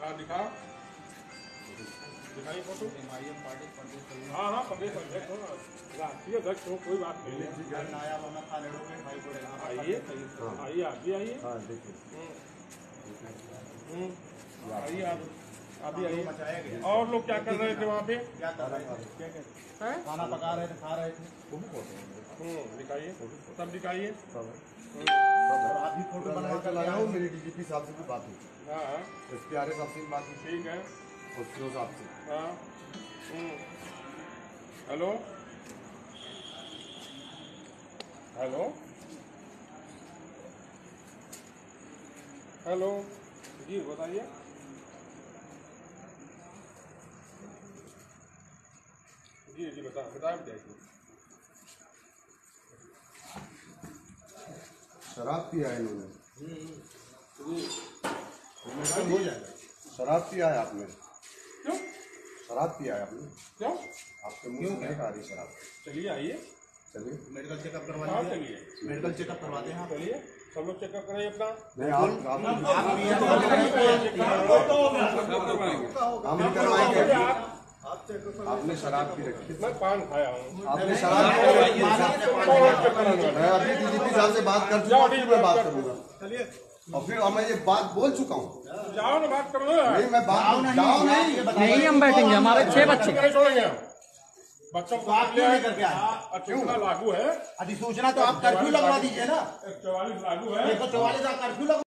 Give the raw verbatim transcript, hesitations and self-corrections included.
हाँ दिखा दिखाइए फोटो। हाँ हाँ प्रदेश अध्यक्ष हो, राष्ट्रीय अध्यक्ष हो, कोई बात नहीं है। आइए आइए आप भी आइए, आइए आप आप भी आइए। और लोग क्या कर रहे थे वहाँ पे? क्या कर रहे थे? खाना पका रहे थे, खा रहे थे। हम्म दिखाइए, सब दिखाइए। आप भी फोटो बनवा कर लाया हूँ। मेरी डीजीपी साहब से भी बात हुई। हाँ एस पी आर साहब से भी बात हुई। ठीक है। और सीओ साहब से। हाँ हेलो हेलो हेलो जी बताइए। जी जी बता बता बताइए। शराब पिया है इन्होंने। जी हो जाएगा। शराब पिया है आपने? क्यों शराब पिया है आपने? क्यों आपके मुंह से नहीं आ रही शराब। चलिए आइए, चलिए मेडिकल चेकअप करवा हाँ लीजिए। चलिए मेडिकल चेकअप करवाते हैं। चलिए सब लोग चेकअप कराइए अपना। नहीं आप आप हम नहीं करवाएंगे। आपने शराब पी रखी है। मैं पान खाया हूँ। आपने शराब पी रखी है। मैं अभी डीजीपी साहब से बात कर चुका हूँ, फिर मैं बात करूंगा। चलिए और फिर अब मैं ये बात बोल चुका हूँ। जाओ ना बात करो। नहीं मैं बात जाओ नहीं। नहीं हम बैठेंगे, हमारे छह बच्चे नहीं छोड़ेंगे हम बच्चों को। आप क्यों नहीं करके आए? अधिसूचना लागू है, अधिसूचना तो आप कर्फ्यू लगवा दीजिए ना। चौवालीस लागू है। एक सौ चौवालीस आप कर्फ्यू लगवा